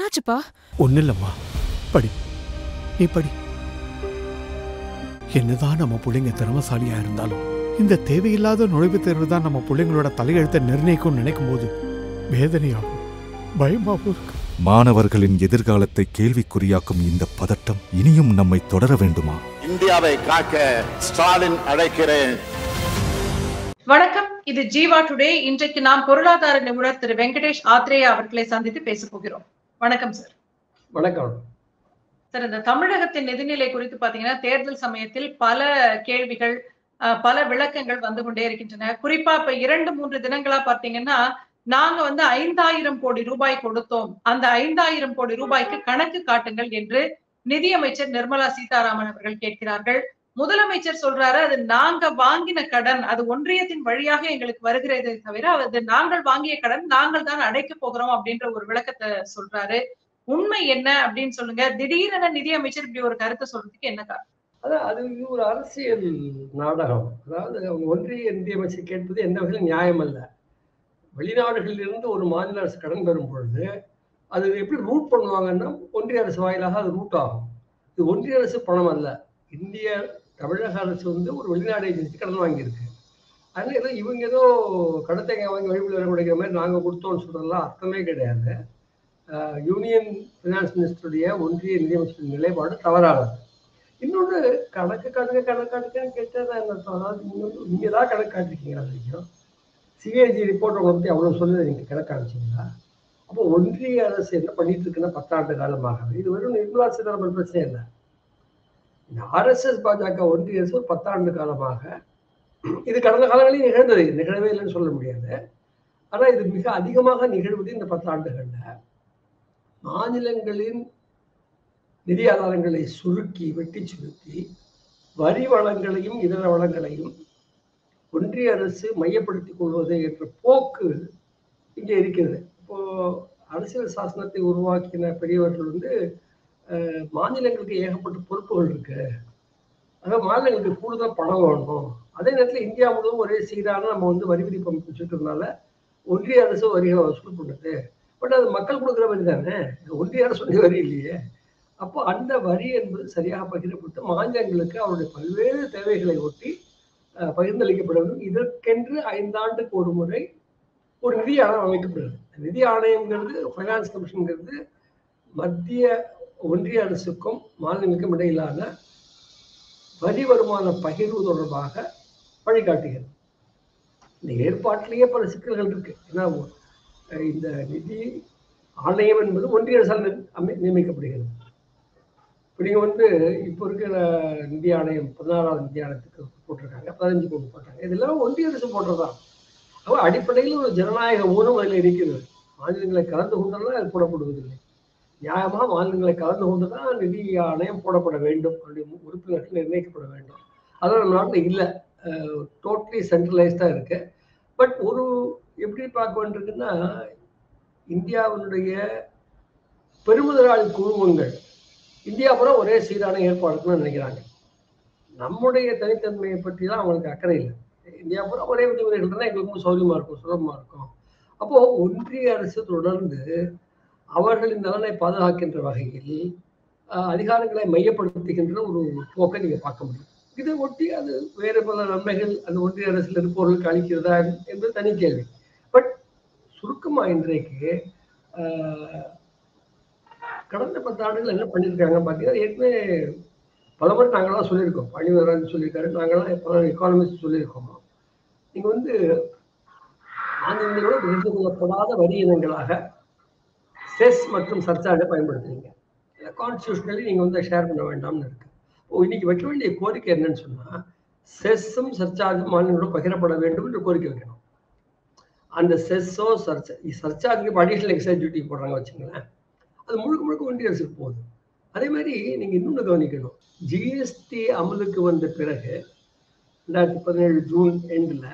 என்னாச்சுப்பா? ஒன்னும் இல்லம்மா, படி, நீ படி. என்னதான் நம்ம பிள்ளைங்க திறமசாலியா இருந்தாலும் இந்த தேவையில்லாத நுழைவுத் தேர்வு தான் நம்ம பிள்ளைங்களோட தலையெழுத்தை நிர்ணயிக்கும் நினைக்கும் போது வேதனையாகும், பயமாகும். மாணவர்களின் எதிர்காலத்தை கேள்விக்குறியாக்கும் இந்த பதட்டம் இனியும் நம்மை தொடர வேண்டுமா? இந்தியாவை காக்க ஸ்டாலின் அழைக்கிறேன். வணக்கம், இது ஜீவா டுடே. இன்றைக்கு நாம் பொருளாதார நிபுணர் திரு வெங்கடேஷ் ஆத்ரேயா அவர்களை சந்தித்து பேச போகிறோம். வணக்கம் சார். வணக்கம் சார், இந்த தமிழகத்தின் நிதிநிலை குறித்து பாத்தீங்கன்னா தேர்தல் சமயத்தில் பல கேள்விகள், பல விளக்கங்கள் வந்து கொண்டே இருக்கின்றன. குறிப்பா இப்ப 2-3 தினங்களா பாத்தீங்கன்னா நாங்க 5,000 கோடி ரூபாய் கொடுத்தோம், அந்த 5,000 கோடி ரூபாய்க்கு கணக்கு காட்டுங்கள் என்று நிதியமைச்சர் நிர்மலா சீதாராமன் அவர்கள் கேட்கிறார்கள். முதலமைச்சர் சொல்றாரு, அது நாங்க வாங்கின கடன், அது ஒன்றியத்தின் வழியாக எங்களுக்கு வருகிறதே தவிர அது நாங்கள் வாங்கிய கடன் நாங்கள் தான் அடைக்க போகிறோம் அப்படின்ற ஒரு விளக்கத்தை சொல்றாரு. உண்மை என்ன அப்படின்னு சொல்லுங்க. திடீரென நிதியமைச்சர் இப்படி ஒரு கருத்தை சொல்றதுக்கு என்ன காரணம்? அதான் அது ஒரு அரசியல் நாடகம். அதாவது ஒன்றிய நிதியமைச்சர் கேட்பது எந்த வகையில் நியாயம் அல்ல. வெளிநாடுகளில் இருந்து ஒரு மாநில அரசு கடன் பெறும் பொழுது அது எப்படி ரூட் பண்ணுவாங்கன்னா ஒன்றிய அரசு வாயிலாக அது ரூட் ஆகும். இது ஒன்றிய அரசு பணம் அல்ல. தமிழக அரசு ஒரு வெளிநாடு ஏஜென்சி கடன் வாங்கியிருக்கு. அதனால ஏதோ இவங்க ஏதோ கடத்தை வாங்கி வழிபடி வரக்கூடிய மாதிரி நாங்கள் கொடுத்தோம்னு சொல்றதெல்லாம் அர்த்தமே கிடையாது. யூனியன் ஃபினான்ஸ் மினிஸ்டருடைய ஒன்றிய நிதியமைச்சர் நிலைப்பாடு தவறானது. இன்னொன்று கணக்குன்னு கேட்டது என்ன அர்த்தம்? அதாவது நீங்கள் தான் கணக்கு காட்டிருக்கீங்க. அது வரைக்கும் சிஏஜி ரிப்போர்ட் உங்களை பற்றி அவ்வளோ சொல்லுது, நீங்கள் கணக்கு காமிச்சிங்களா? அப்போ ஒன்றிய அரசு என்ன பண்ணிட்டு இருக்குன்னா 10 ஆண்டு காலமாகவே இது வெறும் நிர்மலா சீதாராமன் பிரச்சனை இல்லை. இந்த RSS பாஜக ஒன்றிய அரசு ஒரு 10 ஆண்டு காலமாக, இது கடந்த காலங்களில் நிகழ்ந்தது, நிகழவே இல்லைன்னு சொல்ல முடியாது. ஆனால் இது மிக அதிகமாக நிகழ்வது இந்த 10 ஆண்டுகளில். மாநிலங்களின் நிதி ஆதாரங்களை வெட்டி சுருக்கி வரி வளங்களையும் இதர வளங்களையும் ஒன்றிய அரசு மையப்படுத்திக் கொள்வது என்ற போக்கு இங்கே இருக்கிறது. இப்போ அரசியல் சாசனத்தை உருவாக்கின பெரியவர்கள் மாநிலங்களுக்கு ஏகப்பட்ட பொறுப்புகள் இருக்கு, அதாவது மாநிலங்களுக்கு கூடுதல் பணம் வேணும். அதே நேரத்தில் இந்தியா முழுவதும் ஒரே சீரான நம்ம வரி விதிப்பு அமைச்சிருக்கிறதுனால ஒன்றிய அரசு வரிகளை வசூல் பண்ணுது. பட் அது மக்கள் கொடுக்குற வரி தானே, ஒன்றிய அரசு வரி இல்லையே. அப்போ அந்த வரி என்பது சரியாக பகிரப்பட்டு மாநிலங்களுக்கு அவருடைய பல்வேறு தேவைகளை ஒட்டி பகிர்ந்தளிக்கப்பட வேண்டும். இதற்கென்று 5 ஆண்டுக்கு ஒரு முறை ஒரு நிதி ஆணையம் அமைக்கப்படுது. நிதி ஆணையம்ங்கிறது, ஃபைனான்ஸ் கமிஷன்ங்கிறது மத்திய ஒன்றிய அரசுக்கும் மாநிலங்களுக்கும் இடையிலான வரி வருமான பகிர்வு தொடர்பாக வழிகாட்டுகிறது. இந்த ஏற்பாட்டிலேயே பல சிக்கல்கள் இருக்கு. ஏன்னா இந்த நிதி ஆணையம் என்பது ஒன்றிய அரசால் நியமிக்கப்படுகிறது. இப்போ நீங்கள் இப்போ இருக்கிற நிதி ஆணையம் 16வது நிதி ஆணையத்துக்கு போட்டிருக்காங்க, 15க்கு ஒன்று போட்டாங்க. இதெல்லாம் ஒன்றிய அரசு போடுறதுதான். அப்போ அடிப்படையில் ஒரு ஜனநாயக ஊனம் அதில் இருக்கிறது. மாநிலங்களை கலந்து கொண்டெல்லாம் அது போடப்படுவதில்லை. நியாயமாக மாநிலங்களை கலந்து கொண்டு தான் நிதி ஆணையம் போடப்பட வேண்டும், அப்படி உறுப்பினர்கள் நிர்ணயிக்கப்பட வேண்டும். அதெல்லாம் நம்ம நாட்டில் இல்லை, டோட்டலி சென்ட்ரலைஸ்டாக இருக்கு. பட் எப்படி பார்க்க வேண்டியிருக்குன்னா, இந்தியாவினுடைய பெருமுதலாளி குழுமங்கள் இந்தியா பூரா ஒரே சீரான ஏற்பாடுன்னு நினைக்கிறாங்க. நம்முடைய தனித்தன்மையை பற்றி தான் அவங்களுக்கு அக்கறை இல்லை. இந்தியா பூரா ஒரே விதிமுறைகள் தான் எங்களுக்கு சௌரியமாக இருக்கும், சுலபமாக இருக்கும். அப்போது ஒன்றிய அரசு தொடர்ந்து அவர்களின் நலனை பாதுகாக்கின்ற வகையில் அதிகாரங்களை மையப்படுத்துகின்ற ஒரு போக்கை நீங்கள் பார்க்க முடியும். இதை ஒட்டி அது வேறு பல நன்மைகள் அந்த ஒன்றிய அரசில் இருப்பவர்களுக்கு அளிக்கிறதா என்பது தனி கேள்வி. பட் சுருக்கமாக இன்றைக்கு கடந்த 10 ஆண்டுகள் என்ன பண்ணியிருக்காங்க பார்த்தீங்கன்னா, ஏற்கனவே பல முறை நாங்களாம் சொல்லியிருக்கோம். பணிவராஜ் சொல்லியிருக்காரு, நாங்களாம் பல எக்கானமிஸ்ட் சொல்லியிருக்கோம். நீங்கள் மாநிலங்களோட விருது கொள்ளப்படாத வரி இனங்களாக செஸ் மற்றும் சர்ச்சார்ஜை பயன்படுத்துறீங்க. கான்ஸ்டியூஷனலி நீங்கள் ஷேர் பண்ண வேண்டாம்னு இருக்கு. இன்னைக்கு வைக்க வேண்டிய கோரிக்கை என்னன்னு சொன்னால், செஸ்ஸும் சர்ச்சார்ஜும் மாநிலங்களோட பகிரப்பட வேண்டும் என்று கோரிக்கை வைக்கணும். அந்த செஸ்ஸோ சர்ச்சார்ஜுக்கு அடிஷனல் எக்ஸைஸ் டியூட்டி போடுறாங்க வச்சுங்களேன், அது முழுக்க ஒன்றிய அரசுக்கு போகுது. அதே மாதிரி நீங்கள் இன்னொன்று கவனிக்கணும். ஜிஎஸ்டி அமலுக்கு வந்த பிறகு 2017 ஜூன் எண்டில்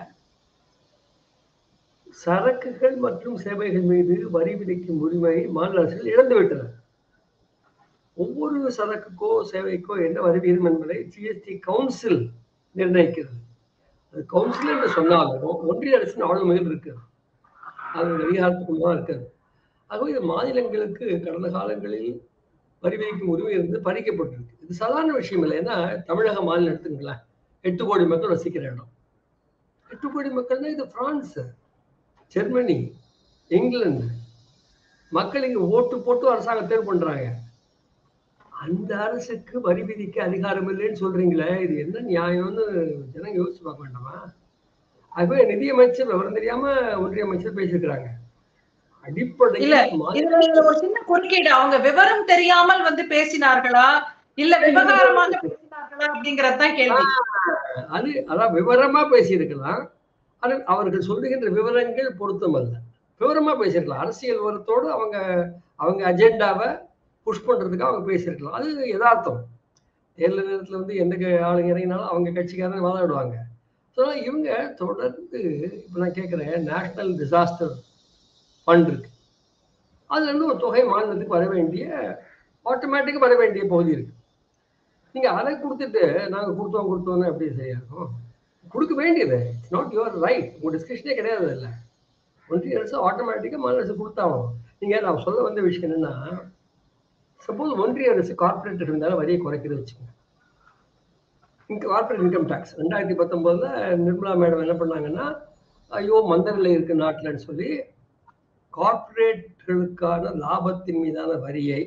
சரக்குகள் மற்றும் சேவைகள் மீது வரி விதிக்கும் உரிமையை மாநில அரசுகள் இழந்துவிட்டனர். ஒவ்வொரு சரக்குக்கோ சேவைக்கோ என்ன வரி வீதம் என்பதை ஜிஎஸ்டி கவுன்சில் நிர்ணயிக்கிறது. அது கவுன்சில் என்று சொன்னாலும் ஒன்றிய அரசின் ஆளுமையில் இருக்குது, அது அதிகாரத்துக்குள்ள தான் இருக்குது. ஆகவே இது மாநிலங்களுக்கு கடந்த காலங்களில் வரி விதிக்கும் உரிமை இருந்து பறிக்கப்பட்டிருக்கு. இது சாதாரண விஷயம் இல்லை. ஏன்னா தமிழக மாநிலம் எடுத்துங்களேன், 8 கோடி மக்கள் வசிக்கிற இடம். 8 கோடி மக்கள்னா இது பிரான்ஸ், ஜெர்மனி, இங்கிலாந்து. மக்கள் இங்க ஓட்டு போட்டு அரசாங்கம் தேர்வு பண்றாங்க. அந்த அரசுக்கு வரி விதிக்க அதிகாரம் இல்லைன்னு சொல்றீங்களே, இது என்ன நியாயம்னு ஜனங்க யோசிச்சு பார்க்க வேண்டாமா? ஆகவே நிதியமைச்சர் விவரம் தெரியாம ஒன்றிய அமைச்சர் பேசியிருக்கிறாங்க. இல்ல, இதுல ஒரு சின்ன குறுக்கீடு. அவங்க விவரம் தெரியாமல் வந்து பேசினார்களா இல்ல விவகாரமாக பேசினார்களா அப்படிங்கறதுதான் கேள்வி. அதான் விவரமா பேசியிருக்கலாம். அது அவர்கள் சொல்லுகின்ற விவரங்கள் பொருத்தம் அல்ல. விவரமா பேசியிருக்கலாம். அரசியல் விவரத்தோடு அவங்க அஜெண்டாவை புஷ் பண்றதுக்கு அவங்க பேசியிருக்கலாம். அது யதார்த்தம். தேர்தல் நேரத்துல வந்து எந்த ஆளுங்க இறங்கினாலும் அவங்க கட்சிக்காரன் வாதாடுவாங்க. ஸோ இவங்க தொடர்ந்து இப்ப நான் கேட்கிறேன், நேஷனல் டிசாஸ்டர் ஃபண்ட் இருக்கு. அதுல இருந்து ஒரு தொகை மாநிலத்துக்கு வர வேண்டிய ஆட்டோமேட்டிக்கா வர வேண்டிய பகுதி இருக்கு. நீங்க அதை கொடுத்துட்டு நாங்க கொடுத்தோம்னு எப்படி செய்யணும்? கொடுக்க வேண்டியது இட்ஸ் நாட் யுவர் ரைட். உங்க டிஸ்கஷனே கிடையாது. இல்லை, ஒன்றிய அரசு ஆட்டோமேட்டிக்கா மாநில அரசு கொடுத்தாகணும். நீங்க நான் சொல்ல வந்த விஷயம் என்னன்னா, சப்போஸ் ஒன்றிய அரசு கார்பரேட் இருந்தாலும் வரியை குறைக்கிறது வச்சுக்கோங்க. Corporate income tax 2019 Nirmala madam என்ன பண்ணாங்கன்னா, ஐயோ மந்தநிலை இருக்கு நாட்டில்னு சொல்லி கார்பரேட்களுக்கான லாபத்தின் மீதான வரியை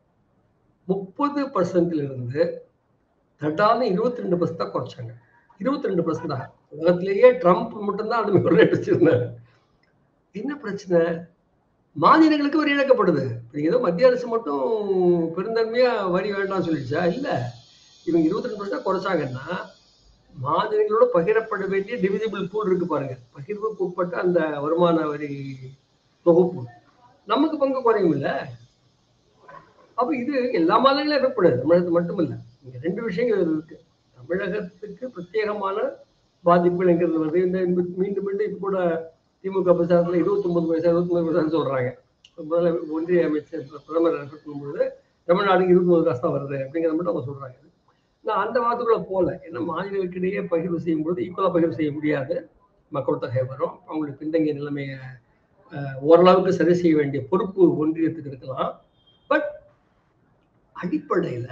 30% தட்டான 22% தான் குறைச்சாங்க. 22% தான். உலகத்திலேயே ட்ரம்ப் மட்டும்தான் அது ஒரு ரேட் வச்சிருந்தாரு. என்ன பிரச்சனை? மாநிலங்களுக்கு வரி இழக்கப்படுது. ஏதோ மத்திய அரசு மட்டும் பெருந்தன்மையா வரி வேண்டாம்னு சொல்லிடுச்சா? இல்ல, இவங்க 22% குறைச்சாங்கன்னா மாநிலங்களோட பகிரப்பட வேண்டிய டிவிசிபிள் பூல் இருக்கு பாருங்க, பகிர்வுக்கு உட்பட்ட அந்த வருமான வரி தொகுப்பு நமக்கு பங்கு குறையும் இல்ல. அப்ப இது எல்லா மாநிலங்களும் இருக்கக்கூடாது, தமிழகத்துக்கு மட்டும் இல்ல. இங்க 2 விஷயங்கள் இருக்கு. தமிழகத்துக்கு பிரத்யேகமான பாதிப்புகள் எங்கிறது வருது. இந்த மீண்டும் மீண்டும் இப்ப கூட திமுக பிரச்சாரத்துல 29% சொல்றாங்க. முதல்ல ஒன்றிய அமைச்சர் பிரதமர் பண்ணும்போது தமிழ்நாடுக்கு 29 காசு தான் வருது அப்படிங்கிற மட்டும் அவங்க சொல்றாங்க. நான் அந்த வாதத்துக்குள்ள போல. ஏன்னா மாநிலங்களுக்கிடையே பகிர்வு செய்யும் போது ஈக்குவலா பகிர்வு செய்ய முடியாது. மக்கள் தொகை வரும், அவங்களுக்கு பின்தங்கிய நிலைமையை ஓரளவுக்கு சரி செய்ய வேண்டிய பொறுப்பு ஒன்றியத்துக்கு இருக்கலாம். பட் அடிப்படையில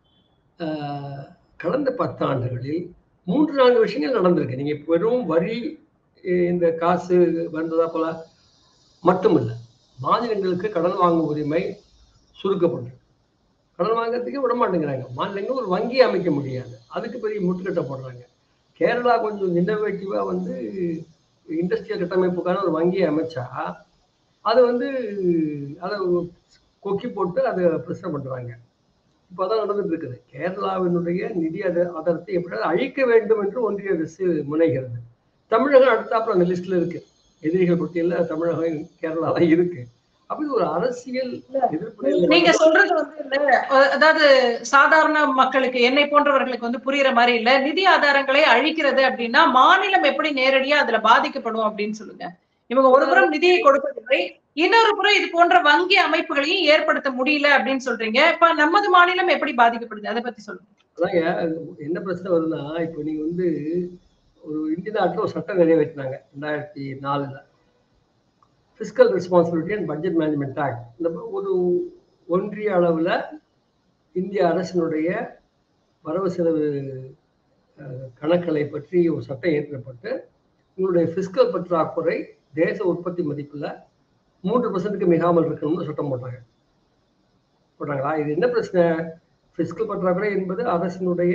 கடந்த 10 ஆண்டுகளில் 3-4 விஷயங்கள் நடந்திருக்கு. நீங்க வெறும் வரி இந்த காசு வந்ததா போல மட்டும் இல்லை, மாநிலங்களுக்கு கடன் வாங்கும் உரிமை சுருக்கப்பட்டு கடன் வாங்கிறதுக்கே விட மாட்டேங்கிறாங்க. மாநிலங்கள் ஒரு வங்கி அமைக்க முடியாது, அதுக்கு பெரிய முட்டுக்கட்டை போடுறாங்க. கேரளா கொஞ்சம் இன்னோவேட்டிவா வந்து இண்டஸ்ட்ரியல் கட்டமைப்புக்கான ஒரு வங்கியை அமைச்சா அது வந்து அதை கொக்கி போட்டு அதை பிரச்சனை பண்றாங்க. இப்போ அதான் நடந்துட்டு இருக்குது. கேரளாவினுடைய நிதி ஆதாரத்தை எப்படியாவது அழிக்க வேண்டும் என்று ஒன்றிய அரசு முனைகிறது. தமிழகம் அடுத்தாப்புல அந்த லிஸ்ட்ல இருக்கு. எதிரிகள் பட்டியல தமிழகம் கேரளா தான் இருக்கு. அப்படி ஒரு அரசியல் எதிர்ப்பு. நீங்க சொல்றது வந்து அதாவது சாதாரண மக்களுக்கு, என்னை போன்றவர்களுக்கு வந்து புரியுற மாதிரி இல்ல. நிதி ஆதாரங்களை அழிக்கிறது அப்படின்னா மாநிலம் எப்படி நேரடியா அதுல பாதிக்கப்படும் அப்படின்னு சொல்லுங்க. இவங்க ஒரு புறம் நிதியை கொடுப்பதில்லை, இன்னொரு புறம் இது போன்ற வங்கி அமைப்புகளையும் ஏற்படுத்த முடியல அப்படின்னு சொல்றீங்க. இப்ப நமது மாநிலம் எப்படி பாதிக்கப்படுது, அதை பத்தி சொல்லுங்க. அதாங்க என்ன பிரச்சனை வருதுன்னா, இப்போ நீங்க வந்து ஒரு இந்திய நாட்டில் ஒரு சட்டம் நிறைவேற்றினாங்க 2004. Fiscal responsibility and budget management act. இந்த ஒரு ஒன்றிய அளவில் இந்திய அரசினுடைய வரவு செலவு கணக்குகளை பற்றி ஒரு சட்டம் இயற்றப்பட்டு உங்களுடைய ஃபிஸ்கல் பற்றாக்குறை தேச உற்பத்தி மதிப்பில் 3%க்கு மிகாமல் இருக்கணும்னு சட்டம் போட்டாங்களா? இது என்ன பிரச்சனை? ஃபிஸ்கல் பற்றாக்குறை என்பது அரசினுடைய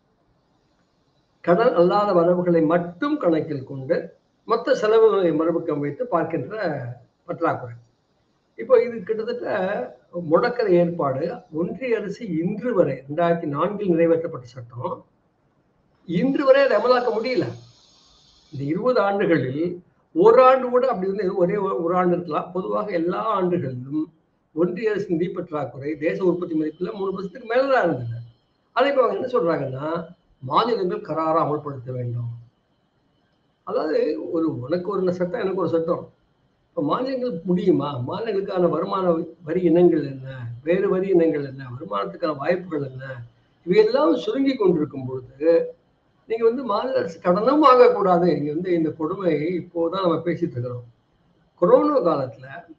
கடன் அல்லாத வரவுகளை மட்டும் கணக்கில் கொண்டு மொத்த செலவுகளை மறுபக்கம் வைத்து பார்க்கின்ற பற்றாக்குறை. இப்போ இது கிட்டத்தட்ட முடக்கிற ஏற்பாடு. ஒன்றிய அரசு இன்று வரை 2004 நிறைவேற்றப்பட்ட சட்டம் இன்று வரை அதை அமலாக்க முடியல. இந்த 20 ஆண்டுகளில் ஒரு ஆண்டு கூட அப்படி வந்து ஒரே ஒரு ஆண்டு இருக்கலாம். பொதுவாக எல்லா ஆண்டுகளிலும் ஒன்றிய அரசு நிதி பற்றாக்குறை தேச உற்பத்தி மதிப்பில் 3%க்கு மேலதான் இருந்தது. அதை இப்போ அவங்க என்ன சொல்றாங்கன்னா, மாநிலங்கள் கராரா அமல்படுத்த வேண்டும். அதாவது உனக்கு ஒரு சட்டம் எனக்கு ஒரு சட்டம். இப்போ மாநிலங்கள் முடியுமா? மாநிலங்களுக்கான வருமான வரி இனங்கள் என்ன, வேறு வரி இனங்கள் என்ன, வருமானத்துக்கான வாய்ப்புகள் என்ன, இவையெல்லாம் சுருங்கி கொண்டிருக்கும் பொழுது நீங்க வந்து மாநில அரசு கடனும் வாங்கக்கூடாது. இங்க வந்து இந்த கொடுமை இப்போதான் நம்ம பேசிட்டு இருக்கிறோம். கொரோனா காலத்துல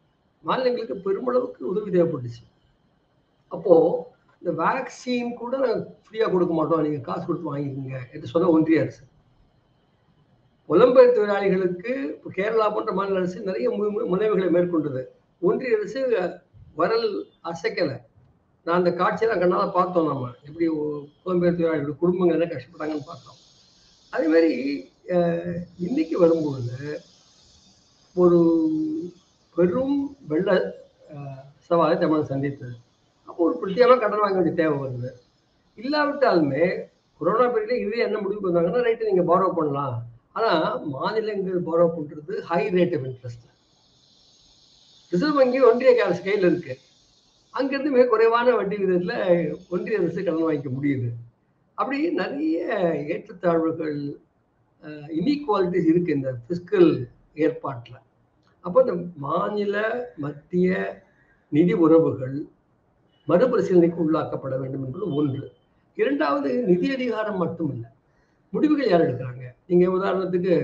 மாநிலங்களுக்கு பெருமளவுக்கு உதவி தேவைப்பட்டுச்சு. அப்போ இந்த வேக்சின் கூட ஃப்ரீயா கொடுக்க மாட்டோம், நீங்க காசு கொடுத்து வாங்கிக்கோங்க என்று சொன்ன ஒன்றிய அரசு. புலம்பெயர் தொழிலாளிகளுக்கு இப்போ கேரளா போன்ற மாநில அரசு நிறைய முனைவுகளை மேற்கொண்டது. ஒன்றிய அரசு வரல் அசைக்கலை. நான் அந்த காட்சியெல்லாம் கண்ணால பார்த்தோம். நம்ம எப்படி புலம்பெயர் தொழிலாளிகளுடைய குடும்பங்கள் என்ன கஷ்டப்பட்டாங்கன்னு பார்த்தோம். அதே மாதிரி இன்னைக்கு வரும்பொழுது ஒரு பெரும் வெள்ள சவாலை தமிழகம் சந்தித்தது. அப்போ ஒரு பிரத்யேகமாக கடன் வாங்க வேண்டிய தேவை வருது. இல்லாவிட்டாலுமே கொரோனா பீரியட்ல இதுவே என்ன முடிவு பண்ணாங்கன்னா, ரைட்டு நீங்கள் பாரோ பண்ணலாம், ஆனால் மாநிலங்கள் பாரோ பண்ணுறது high rate of interest. Reserve வங்கி ஒன்றிய அரசு கையில் இருக்கு. அங்கிருந்து மிக குறைவான வட்டி விதத்தில் ஒன்றிய அரசு கடன் வாங்கிக்க முடியுது. அப்படி நிறைய ஏற்றத்தாழ்வுகள், இன்இக்வாலிட்டிஸ் இருக்கு இந்த பிஸ்கல் ஏற்பாட்டில். அப்போ இந்த மாநில மத்திய நிதி உறவுகள் மறுபரிசீலனைக்கு உள்ளாக்கப்பட வேண்டும் என்பது ஒன்று. இரண்டாவது, நிதி அதிகாரம் மட்டும் இல்லை, முடிவுகள் யார் எடுக்கிறாங்க. நீங்கள் உதாரணத்துக்கு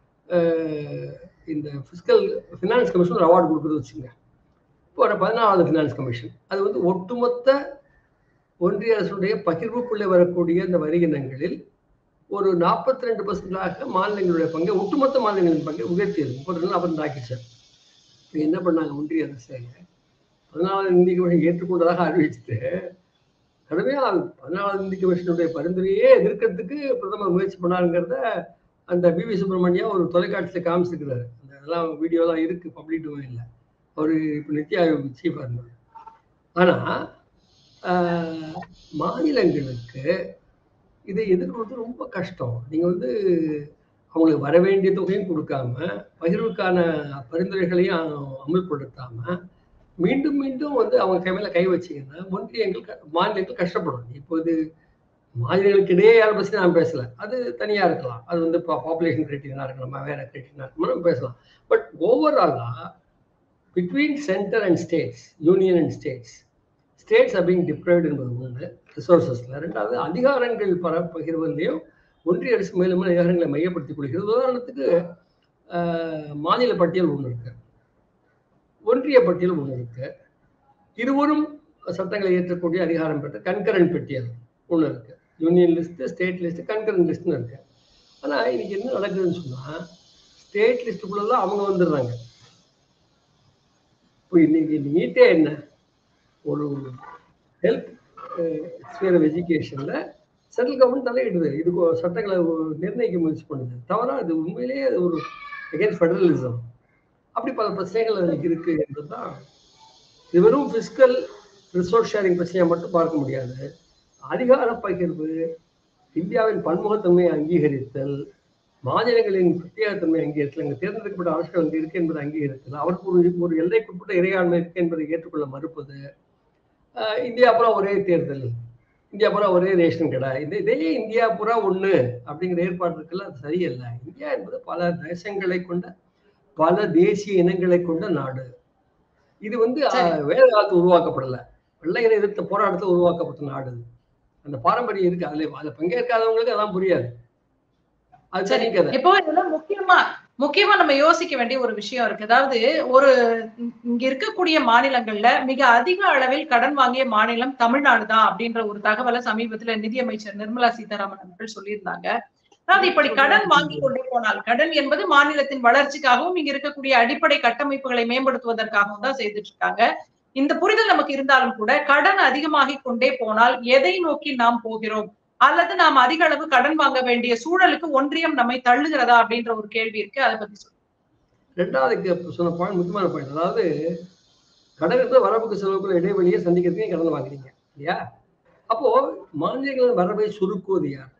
இந்த ஃபிஸ்கல் ஃபினான்ஸ் கமிஷன் ஒரு அவார்டு கொடுக்குறது வச்சுங்க. இப்போ ஒரு 14வது ஃபினான்ஸ் கமிஷன், அது வந்து ஒட்டுமொத்த ஒன்றிய அரசுடைய பகிர்வுக்குள்ளே வரக்கூடிய இந்த வரியினங்களில் ஒரு 42% மாநிலங்களுடைய பங்கை, ஒட்டுமொத்த மாநிலங்களின் பங்கை உயர்த்தியது. 30 ஆக்கிடுச்சு. இப்போ என்ன பண்ணாங்க, ஒன்றிய அரசு 14வது நிதி கமிஷன் ஏற்றுக்கொண்டதாக அறிவிச்சுட்டு கடுமையாக 14வது நிதி கமிஷனுடைய பரிந்துரையே எதிர்க்கிறதுக்கு பிரதமர் முயற்சி பண்ணாருங்கிறத அந்த பிவி சுப்பிரமணியா ஒரு தொலைக்காட்சியில் காமிச்சிருக்கிறாரு. அந்த இதெல்லாம் வீடியோலாம் இருக்குது பப்ளிக் டொமைனில். அவர் இப்போ நித்தி ஆயோக் சீஃபாக இருந்தார். ஆனால் மாநிலங்களுக்கு இதை எதிர்கொள்வது ரொம்ப கஷ்டம். நீங்கள் வந்து அவங்களுக்கு வர வேண்டிய தொகையும் கொடுக்காம, பகிர்வுக்கான பரிந்துரைகளையும் அமல்படுத்தாமல் மீண்டும் மீண்டும் வந்து அவங்க கைமையில கை வச்சிங்கன்னா மாநிலங்கள் கஷ்டப்படும். இப்போ இது மாநிலங்களுக்கு இடையே யாரை பற்றி நான் பேசலை, அது தனியாக இருக்கலாம். அது வந்து பாப்புலேஷன் கிரைட்டீரியா இருக்கலாம், வேற கிரைட்டீரியா இருக்கலாம், நம்ம பேசலாம். பட் ஓவராலாக between centre and states, union and states are being deprived என்பது ஒன்று ரிசோர்ஸஸ்ல. ரெண்டாவது, அதிகாரங்கள் பகிர்வதிலையும் ஒன்றிய அரசு மேலும் அதிகாரங்களை மையப்படுத்திக் கொள்கிறது. உதாரணத்துக்கு மாநில பட்டியல் ஒன்று இருக்கு, ஒன்றிய பட்டியல் ஒன்று இருக்கு. இருவரும் சட்டங்களை ஏற்றக்கூடிய அதிகாரம் பெற்ற கன்கரண்ட் பட்டியல் ஒன்று இருக்கு. Union list, state list, concurrent லிஸ்ட்னு இருக்கு. ஆனால் இன்னைக்கு என்ன நடக்குதுன்னு சொன்னா, ஸ்டேட் லிஸ்ட்டுக்குள்ளதான் அவங்க வந்துடுறாங்க. இப்போ இன்னைக்கு நீட்டே என்ன, ஒரு ஹெல்த் ஸ்பியர் ஆஃப் எஜுகேஷன்ல சென்ட்ரல் கவர்மெண்ட் தலையிடுது, இதுக்கு சட்டங்களை நிர்ணயிக்க முயற்சி பண்ணுது. தவிர அது உண்மையிலேயே அது ஒரு அகேன்ஸ்ட் ஃபெடரலிசம். அப்படி பல பிரச்சனைகள் அதுக்கு இருக்கு என்பதுதான். இது வெறும் பிஸ்கல் ரிசோர்ஸ் ஷேரிங் பிரச்சனையை மட்டும் பார்க்க முடியாது. அதிகார பகிர்வு, இந்தியாவின் பன்முகத்தன்மையை அங்கீகரித்தல், மாநிலங்களின் பிரத்யேகத்தன்மை அங்கீகரித்தல், அங்கே தேர்ந்தெடுக்கப்பட்ட அரசுகள் அங்கே இருக்கு என்பதை அங்கீகரித்தல், அவருக்கு ஒரு எல்லைக்குட்பட்ட இறையாண்மை இருக்கு என்பதை ஏற்றுக்கொள்ள மறுப்பது, இந்தியா பூரா ஒரே தேர்தல், இந்தியா பூரா ஒரே ரேஷன் கடை, இதே இந்தியா பூரா ஒன்று அப்படிங்கிற ஏற்பாடு இருக்குல்ல, அது சரியல்ல. இந்தியா என்பது பல தேசங்களை கொண்ட, பல தேசிய இனங்களை கொண்ட நாடு. இது வந்து வேற காலத்து உருவாக்கப்படலை, வெள்ளையரை எதிர்த்த போராட்டத்தில் உருவாக்கப்பட்ட நாடு. அந்த பாரம்பரியம் இருக்கு, அதுல பங்கேற்காதவங்களுக்கு அதான் புரியாது. இப்போ இதெல்லாம் முக்கியமா நம்ம யோசிக்க வேண்டிய ஒரு விஷயம் இருக்கு. அதாவது ஒரு இங்க இருக்கக்கூடிய மாநிலங்கள்ல மிக அதிக அளவில் கடன் வாங்கிய மாநிலம் தமிழ்நாடு தான் அப்படின்ற ஒரு தகவலை சமீபத்துல நிதியமைச்சர் நிர்மலா சீதாராமன் அவர்கள் சொல்லியிருந்தாங்க. அதாவது இப்படி கடன் வாங்கி கொண்டே போனால், கடன் என்பது மாநிலத்தின் வளர்ச்சிக்காகவும் இங்க இருக்கக்கூடிய அடிப்படை கட்டமைப்புகளை மேம்படுத்துவதற்காகவும் தான் செய்துட்டு இருக்காங்க. இந்த புரிதல் நமக்கு இருந்தாலும் கூட கடன் அதிகமாகி கொண்டே போனால் எதை நோக்கி நாம் போகிறோம், அல்லது நாம் அதிக அளவு கடன் வாங்க வேண்டிய சூழலுக்கு ஒன்றியம் நம்மை தள்ளுகிறதா அப்படின்ற ஒரு கேள்வி இருக்கு. அதை பத்தி சொல்லுங்க. ரெண்டாவது சொன்ன பாயிண்ட் முக்கியமான பாயிண்ட். அதாவது கடன் இருந்து வரவுக்கு செலவுக்குள்ள இடைவெளியை சந்திக்கிறதுக்கு கடன் வாங்குறீங்க இல்லையா? அப்போ மாநிலங்களின் வரவை சுருக்குவது யார்?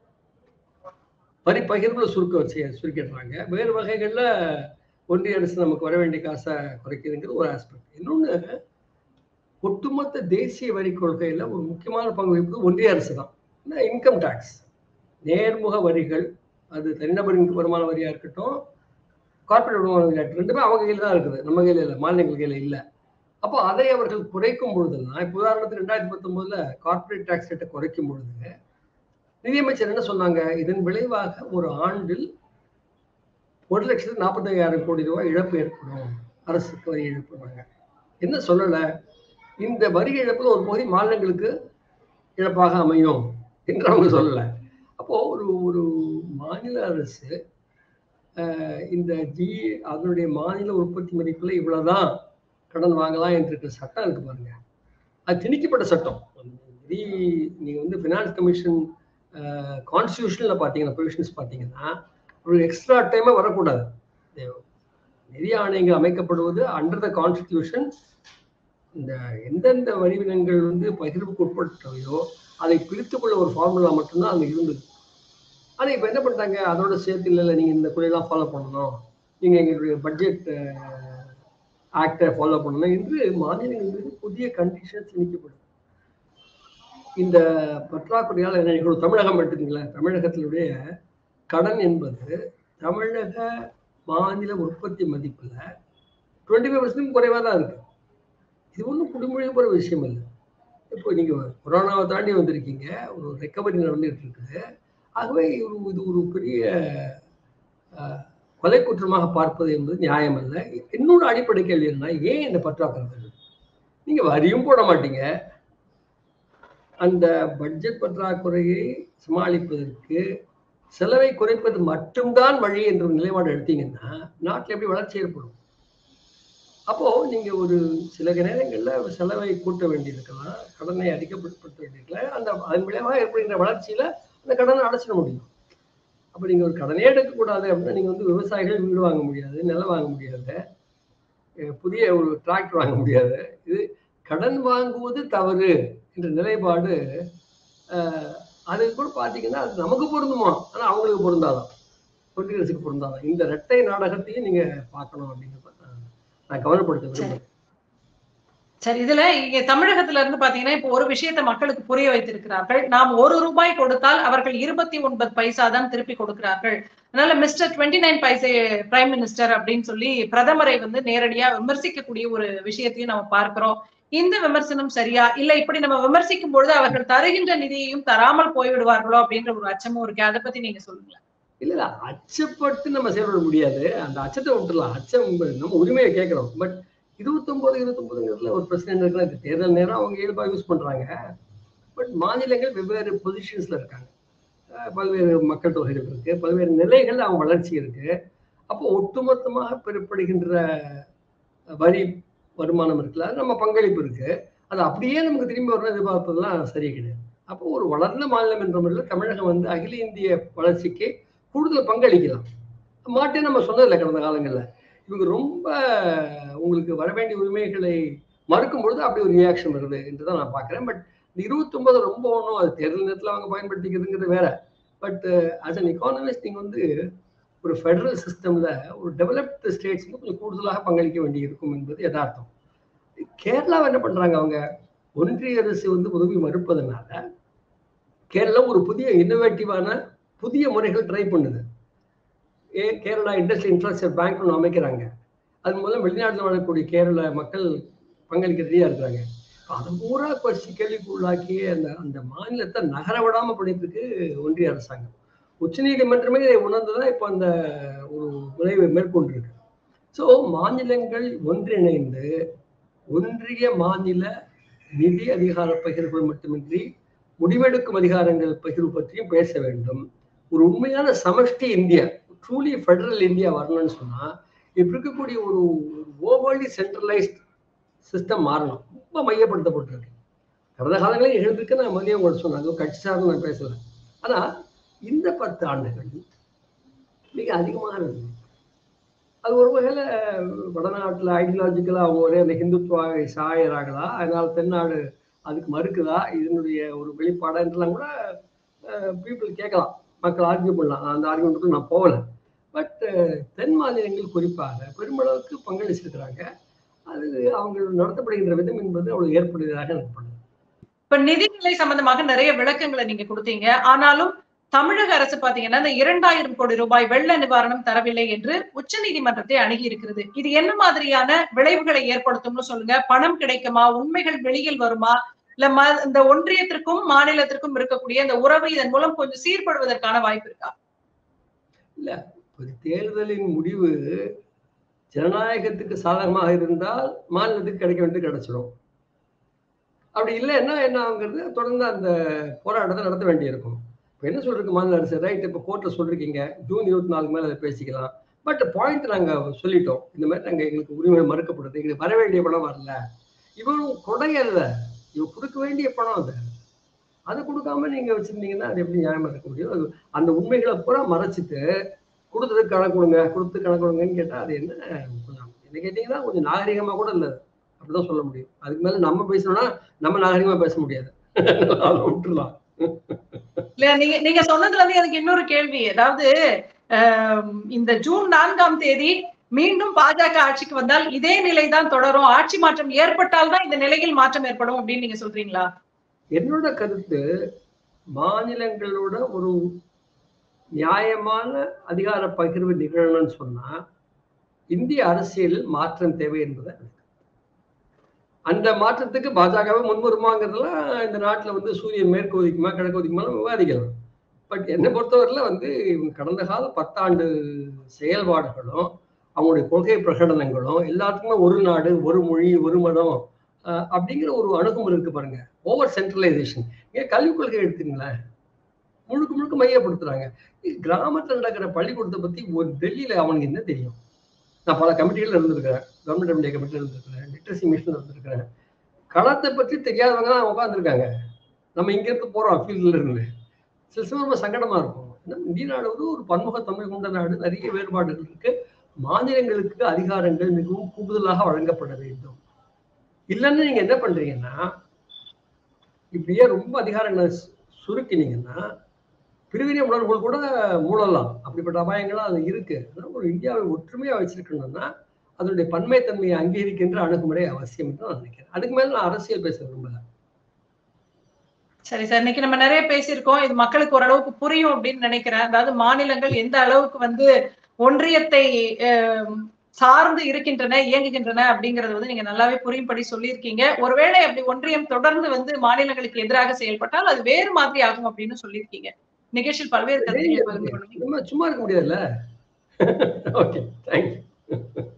வரி பகிர்வுல சுருக்கிடுறாங்க. வேறு வகைகள்ல ஒன்றிய அரசு நமக்கு வர வேண்டிய காசை குறைக்கிறதுங்கிறது ஒரு ஆஸ்பெக்ட். இன்னொன்னு, ஒட்டுமொத்த தேசிய வரி கொள்கையில ஒரு முக்கியமான பங்கு வகிப்பது ஒன்றிய அரசு தான். இன்கம் டாக்ஸ், நேர்முக வரிகள், அது தனிநபரின் வருமான வரியா இருக்கட்டும், கார்பரேட் வருமான வரியா இருக்கட்டும், ரெண்டுமே அவங்க கையில் தான் இருக்குது, நம்ம கையில் இல்லை, மாநிலங்கள் கையில் இல்லை. அப்போ அதை அவர்கள் குறைக்கும் பொழுதுலாம், இப்போ உதாரணத்துக்கு 2019 கார்பரேட் டாக்ஸ் ரேட்டை குறைக்கும் பொழுது நிதியமைச்சர் என்ன சொன்னாங்க, இதன் விளைவாக ஒரு ஆண்டில் 1,45,000 கோடி ரூபாய் இழப்பு ஏற்படும் அரசுக்கு வரி இழப்புறாங்க. என்ன சொல்லலை, இந்த வரி இழப்புல ஒரு பகுதி மாநிலங்களுக்கு இழப்பாக அமையும் என்று அவங்க சொல்லலை. அப்போ ஒரு மாநில அரசு இந்த அதனுடைய மாநில உற்பத்தி மதிப்புல இவ்வளவுதான் கடன் வாங்கலாம் என்று இருக்கிற சட்டம் இருக்கு பாருங்க, அது திணிக்கப்பட்ட சட்டம். நீங்க வந்து ஃபினான்ஸ் கமிஷன் கான்ஸ்டியூஷன்ல பாத்தீங்கன்னா ப்ரொவிஷன்ஸ் பாத்தீங்கன்னா ஒரு எக்ஸ்ட்ரா டைமா வரக்கூடாது. நிதி ஆணையங்கள் அமைக்கப்படுவது அண்டர் த கான்ஸ்டிடியூஷன். இந்த எந்தெந்த வரிவினங்கள் வந்து பகிர்வுக்கு உட்பட்டவையோ அதை பிரித்துக்கொள்ள ஒரு ஃபார்முலா மட்டும்தான் அங்க இருந்தது. ஆனா இப்ப என்ன பண்ணிட்டாங்க, அதோட சேர்த்து இல்லை நீங்க இந்த கொள்கையெல்லாம் ஃபாலோ பண்ணணும், நீங்க எங்களுடைய பட்ஜெட் ஆக்டை ஃபாலோ பண்ணணும் என்று மாநிலங்கள் மீது புதிய கண்டிஷன்ஸ் திணிக்கப்படும். இந்த பற்றாக்குறையால் என்ன நிகழும், தமிழகம் எடுத்துக்கீங்களேன், தமிழகத்தினுடைய கடன் என்பது தமிழக மாநில உற்பத்தி மதிப்புல 25% குறைவா தான் இருக்கு. இது ஒன்றும் குடிமொழி போற விஷயம் இல்லை. இப்போ நீங்க கொரோனாவை தாண்டி வந்திருக்கீங்க, ஒரு ரெக்கவரி நடந்துட்டு இருக்குது. ஆகவே இது ஒரு பெரிய கொலை குற்றமாக பார்ப்பது என்பது நியாயம் அல்ல. இன்னொரு அடிப்படை கேள்வி என்ன, ஏன் இந்த பற்றாக்குறை? நீங்க வரியும் போட மாட்டீங்க, அந்த பட்ஜெட் பற்றாக்குறையை சமாளிப்பதற்கு செலவை குறைப்பது மட்டும்தான் வழி என்ற நிலைப்பாடு எடுத்தீங்கன்னா நாட்டில் எப்படி வளர்ச்சி ஏற்படும்? அப்போ நீங்க ஒரு சில நேரங்கள்ல செலவை கூட்ட வேண்டியிருக்கலாம், கடனை அதிகப்படுத்த வேண்டியிருக்கலாம். அதன் விளைவாக ஏற்படுகின்ற வளர்ச்சியில அந்த கடனை அடைச்சிட முடியும். அப்ப நீங்க ஒரு கடனே எடுக்கக்கூடாது அப்படின்னா நீங்க வந்து விவசாயிகள் வீடு வாங்க முடியாது, நிலம் வாங்க முடியாது, புதிய ஒரு டிராக்டர் வாங்க முடியாது. இது கடன் வாங்குவது தவறு என்ற நிலைப்பாடு அது கூட பாத்தீங்கன்னா அது நமக்கு பொருந்துமா, ஆனா அவங்களுக்கு பொருந்தாதான், ஒன்றிய அரசுக்கு பொருந்தாதான். இந்த இரட்டை நாடகத்தையும் நீங்க பார்க்கணும் அப்படிங்கிறத நான் கவனப்படுத்த விரும்புகிறேன். சரி, இதுல இங்க தமிழகத்துல இருந்து பாத்தீங்கன்னா இப்போ ஒரு விஷயத்தை மக்களுக்கு புரிய வைத்திருக்கிறார்கள். நாம் 1 ரூபாய் கொடுத்தால் அவர்கள் 29 பைசா தான் திருப்பி கொடுக்கிறார்கள். அதனால மிஸ்டர் 29 பைசே பிரைம் மினிஸ்டர் அப்படின்னு சொல்லி பிரதமரை வந்து நேரடியா விமர்சிக்கக்கூடிய ஒரு விஷயத்தையும் நம்ம பார்க்கிறோம். இந்த விமர்சனம் சரியா, இல்ல இப்படி நம்ம விமர்சிக்கும் பொழுது அவர்கள் தருகின்ற நிதியையும் தராமல் போய்விடுவார்களோ அப்படின்ற ஒரு அச்சமும் இருக்கு. அதை பத்தி நீங்க சொல்லுங்களேன். இல்ல அச்சப்பட்டு நம்ம செயல்பட முடியாது, அந்த அச்சத்தை விட்டுலாம். அச்சம் நம்ம உரிமையை கேட்கிறோம். பட் 29 ஒரு பிரசிடென்ட் இருக்கிற தேர்தல் நேரம் அவங்க இயல்பா யூஸ் பண்றாங்க. பட் மாநிலங்கள் வெவ்வேறு பொசிஷன்ஸ்ல இருக்காங்க, பல்வேறு மக்கள் தொகைகள் இருக்கு, பல்வேறு நிலைகள் அவங்க வளர்ச்சி இருக்கு. அப்போ ஒட்டுமொத்தமாக பெறப்படுகின்ற வரி வருமானம் இருக்குல்ல, நம்ம பங்களிப்பு இருக்கு, அது அப்படியே நமக்கு திரும்பி வரணும் எதிர்பார்ப்பதெல்லாம் சரி கிடையாது. அப்போ ஒரு வளர்ந்த மாநிலம் என்ற முறையில் தமிழகம் வந்து அகில இந்திய வளர்ச்சிக்கு கூடுதல் பங்களிக்கலாம். மாட்டே நம்ம சொன்னதில்லை கடந்த காலங்கள்ல. இவங்க ரொம்ப உங்களுக்கு வர வேண்டிய உரிமைகளை மறுக்கும் பொழுது அப்படி ஒரு ரியாக்ஷன் வருது என்றுதான் நான் பாக்குறேன். பட் இந்த 29 ரொம்ப ஒன்றும் அது தேர்தல் நேரத்தில் அவங்க பயன்படுத்திக்கிறதுங்கிறது வேற. பட் ஆஸ் அன் எக்கானமிஸ்ட் நீங்க வந்து ஒரு ஃபெடரல் சிஸ்டம்ல ஒரு டெவலப்டு ஸ்டேட்ஸ்க்கு கொஞ்சம் கூடுதலாக பங்களிக்க வேண்டி இருக்கும் என்பது யதார்த்தம். கேரளாவை என்ன பண்றாங்க, அவங்க ஒன்றிய அரசு வந்து உதவி மறுப்பதனால கேரளா ஒரு புதிய இன்னோவேட்டிவான புதிய முறைகள் ட்ரை பண்ணுது. கேரளா இண்டஸ்ட்ரியல் இன்ஃப்ராஸ்ட்ரக்சர் பேங்க் ஒன்று அமைக்கிறாங்க. அது மூலம் வெளிநாட்டில் வாழக்கூடிய கேரள மக்கள் பங்களிக்க ரெடியா இருக்கிறாங்க. அதை பூரா பற்றி கேள்விக்கு உள்ளாக்கி அந்த மாநிலத்தை நகர விடாம பண்ணிட்டு ஒன்றிய அரசாங்கம். உச்ச நீதிமன்றமே இதை உணர்ந்துதான் இப்போ அந்த ஒரு விளைவை மேற்கொண்டிருக்கு. ஸோ மாநிலங்கள் ஒன்றிணைந்து ஒன்றிய மாநில நிதி அதிகார பகிர்வு மட்டுமின்றி முடிவெடுக்கும் அதிகாரங்கள் பகிர்வு பற்றியும் பேச வேண்டும். ஒரு உண்மையான சமஷ்டி இந்தியா, ட்ரூலி ஃபெடரல் இந்தியா வரணும்னு சொன்னா இப்ப இருக்கக்கூடிய ஒரு ஓவர்லி சென்ட்ரலைஸ்ட் சிஸ்டம் மாறணும். ரொம்ப மையப்படுத்தப்பட்டிருக்கு. கடந்த காலங்களில் எழுந்திருக்கு, நான் மதியம் கூட சொன்னாங்க, கட்சி சார்ந்து நான் பேசல. ஆனா இந்த 10 ஆண்டுகள் மிக அதிகமாக இருக்கு. அது ஒரு வகையில வடநாட்டுல ஐடியாலஜிக்கலா அவங்க ஒரே அந்த ஹிந்துத்வாவை சாயறாங்களா, அதனால தென்னாடு அதுக்கு மறுக்குதா, இதனுடைய ஒரு வெளிப்பாடுலாம் கூட பீப்புள் கேட்கலாம், மக்கள் ஆர்கியூ பண்ணலாம். அந்த ஆர்கியூமெண்ட்டுக்கு நான் போகல. பட் தென் மாநிலங்கள் குறிப்பாக பெருமளவுக்கு பங்களிச்சிருக்கிறாங்க. அது அவங்க நடத்தப்படுகின்ற விதம் என்பது அவ்வளவு ஏற்படுவதாக எனக்கு பண்ணுது. இப்ப நிதிநிலை சம்பந்தமாக நிறைய விளக்கங்களை நீங்க கொடுத்தீங்க. ஆனாலும் தமிழக அரசு பாத்தீங்கன்னா இந்த 2000 கோடி ரூபாய் வெள்ள நிவாரணம் தரவில்லை என்று உச்ச நீதிமன்றத்தை அணுகி இருக்கிறது. இது என்ன மாதிரியான விளைவுகளை ஏற்படுத்தும்னு சொல்லுங்க. பணம் கிடைக்குமா, உண்மைகள் வெளியில் வருமா, இல்ல இந்த ஒன்றியத்திற்கும் மாநிலத்திற்கும் இருக்கக்கூடிய இந்த உறவு இதன் மூலம் கொஞ்சம் சீர்படுவதற்கான வாய்ப்பு இருக்கா? இல்ல, ஒரு தேர்தலின் முடிவு ஜனநாயகத்துக்கு சாதகமாக இருந்தால் மாநிலத்துக்கு கிடைக்க வேண்டியது கிடைச்சிடும். அப்படி இல்லைன்னா என்ன ஆகுங்கிறது தொடர்ந்து அந்த போராட்டத்தை நடத்த வேண்டியிருக்கும். இப்போ என்ன சொல்றீங்க மாநில அரசு, ரைட் இப்போ கோர்ட்டில் சொல்லிருக்கீங்க ஜூன் 24 மேலே அதை பேசிக்கலாம். பட் பாயிண்ட் நாங்கள் சொல்லிட்டோம், இந்த மாதிரி நாங்கள் எங்களுக்கு உரிமை மறுக்கப்படுது, எங்களுக்கு வர வேண்டிய பணம் வரல. இவன் கொடையல்ல, இவன் கொடுக்க வேண்டிய பணம் அதை கொடுக்காம நீங்க வச்சிருந்தீங்கன்னா அது எப்படி நியாயமா இருக்க முடியும்? அந்த உண்மைகளை பூரா மறைச்சிட்டு கொடுத்ததுக்கு கணக்கு கொடுங்க, கொடுத்து கணக்கு கொடுங்கன்னு கேட்டா அது என்ன கேட்டீங்கன்னா கொஞ்சம் நாகரிகமா கூட இல்லை, அப்படிதான் சொல்ல முடியும். அதுக்கு மேல நம்ம பேசணும்னா நம்ம நாகரிகமா பேச முடியாது, விட்டுலாம். இல்ல நீங்க சொன்னதுல இருந்து எனக்கு இன்னொரு கேள்வி, அதாவது இந்த ஜூன் 4ஆம் தேதி மீண்டும் பாஜக ஆட்சிக்கு வந்தால் இதே நிலைதான் தொடரும், ஆட்சி மாற்றம் ஏற்பட்டால்தான் இந்த நிலையில் மாற்றம் ஏற்படும் அப்படின்னு நீங்க சொல்றீங்களா? என்னோட கருத்து, மாநிலங்களோட ஒரு நியாயமான அதிகார பகிர்வு நிகழணும்னு சொன்னா இந்திய அரசியல் மாற்றம் தேவை என்பதை அந்த மாற்றத்துக்கு பாஜகவை முன்வருமாங்கிறதுலாம் இந்த நாட்டில் வந்து சூரியன் மேற்கு ஒதுக்குமா கிழக்கு ஒதுக்குமா விவாதிக்கலாம். பட் என்னை பொறுத்தவரையில வந்து இவங்க கடந்த கால 10 ஆண்டு செயல்பாடுகளும் அவங்களுடைய கொள்கை பிரகடனங்களும் எல்லாத்துக்குமே ஒரு நாடு ஒரு மொழி ஒரு மதம் அப்படிங்கிற ஒரு அணுகுமுறை இருக்கு பாருங்க. Over centralisation. ஏன் கல்விக் கொள்கை எடுத்துங்களேன், முழுக்க முழுக்க மையப்படுத்துறாங்க. கிராமத்தில் நடக்கிற பள்ளிக்கூடத்தை பத்தி ஒரு டெல்லியில அவனுக்கு என்ன தெரியும்? நான் பல கமிட்டிகள் இருந்திருக்கிறேன், கவர்மெண்ட் எம்டிஏ கமிட்டியில் இருந்திருக்கிறேன், லிட்ரஸி மிஷன் இருந்திருக்கிறேன். களத்தை பற்றி தெரியாதவங்க தான் உட்காந்துருக்காங்க. நம்ம இங்கிருந்து போறோம் ஃபீல்டில் இருந்து, சில சமயம் ரொம்ப சங்கடமா இருக்கும். ஏன்னா இந்திய நாடு வந்து ஒரு பன்முகத்தன்மை கொண்ட நாடு, நிறைய வேறுபாடுகள் இருக்கு. மாநிலங்களுக்கு அதிகாரங்கள் மிகவும் கூடுதலாக வழங்கப்பட வேண்டும். இல்லைன்னு நீங்க என்ன பண்றீங்கன்னா, இப்படியே ரொம்ப அதிகாரங்களை சுருக்கினீங்கன்னா பிரிவினை உணர்வுகள் கூட மூடலாம். அப்படிப்பட்ட அபாயங்களும் அது இருக்கு. ஒரு இந்தியாவை ஒற்றுமையா வச்சிருக்கணும்னா அதனுடைய பன்மைத்தன்மையை அங்கீகரிக்கின்ற அணுகுமுறை அவசியம் என்று நான் நினைக்கிறேன். அதுக்கு மேல நான் அரசியல் பேச விரும்பல. சரி சார், இன்னைக்கு நம்ம நிறைய பேசியிருக்கோம், இது மக்களுக்கு ஓரளவுக்கு புரியும் அப்படின்னு நினைக்கிறேன். அதாவது மாநிலங்கள் எந்த அளவுக்கு வந்து ஒன்றியத்தை சார்ந்து இருக்கின்றன, இயங்குகின்றன அப்படிங்கறது வந்து நீங்க நல்லாவே புரியும்படி சொல்லியிருக்கீங்க. ஒருவேளை அப்படி ஒன்றியம் தொடர்ந்து வந்து மாநிலங்களுக்கு எதிராக செயல்பட்டால் அது வேறு மாதிரி ஆகும் அப்படின்னு சொல்லியிருக்கீங்க. நிகழ்ச்சியில் பல்வேறு கருத்துக்களை பகிர்ந்து கொள்ளுங்க. சும்மா இருக்க முடியாதுல்ல. Okay, thank you.